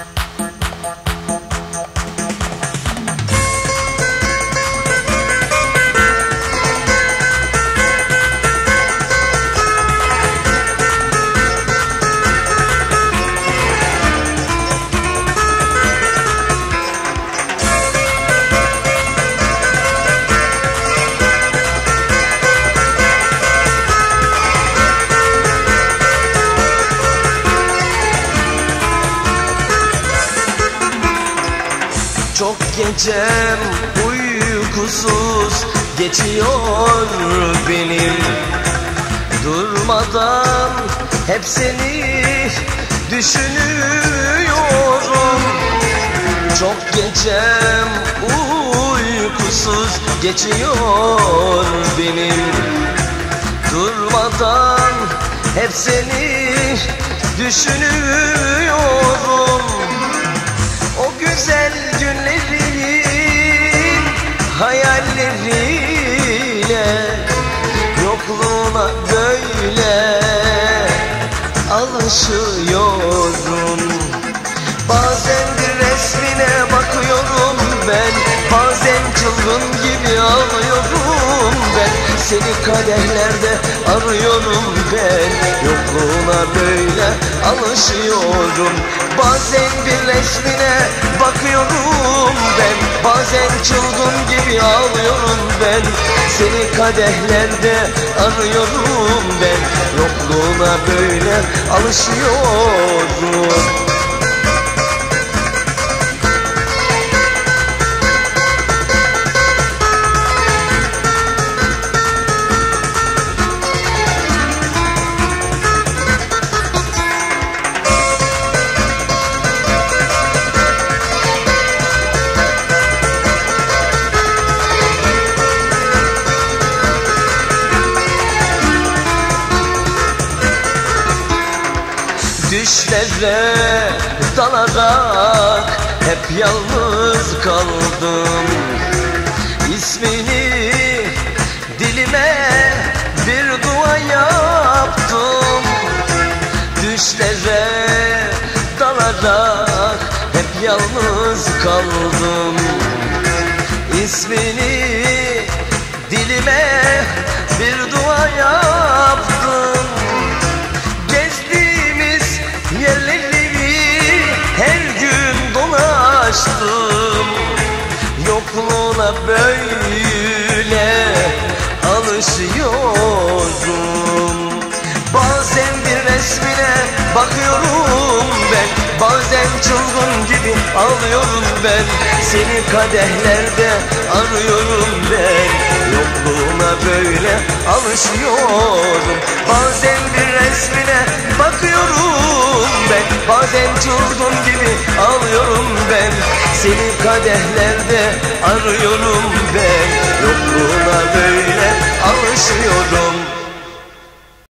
Çok gecem uykusuz geçiyor benim. Durmadan hep seni düşünüyorum. Çok gecem uykusuz geçiyor benim. Durmadan hep seni düşünüyorum. O güzel günlerin hayalleriyle yokluğuna böyle alışıyorum. Bazen bir resmine bakıyorum ben, bazen çılgın gibi ağlıyorum ben. Seni kadehlerde arıyorum ben, yokluğuna böyle alışıyorum. Bazen bir resmine bakıyorum ben, bazen çılgın gibi ağlıyorum ben. Seni kadehlerde arıyorum ben, yokluğuna böyle alışıyorum. Düşlere dalarak hep yalnız kaldım. İsmini dilime bir dua yaptım. Düşlere dalarak hep yalnız kaldım. İsmini dilime bir dua yaptım. Yerleri her gün dolaştım. Yokluğuna böyle alışıyorum. Bazen bir resmine bakıyorum ben, bazen çılgın gibi ağlıyorum ben. Seni kadehlerde arıyorum ben, yokluğuna böyle alışıyorum. Bazen bir resmine bakıyorum ben, bazen çılgın gibi ağlıyorum ben. Seni kadehlerde arıyorum ben, yokluğuna böyle alışıyorum.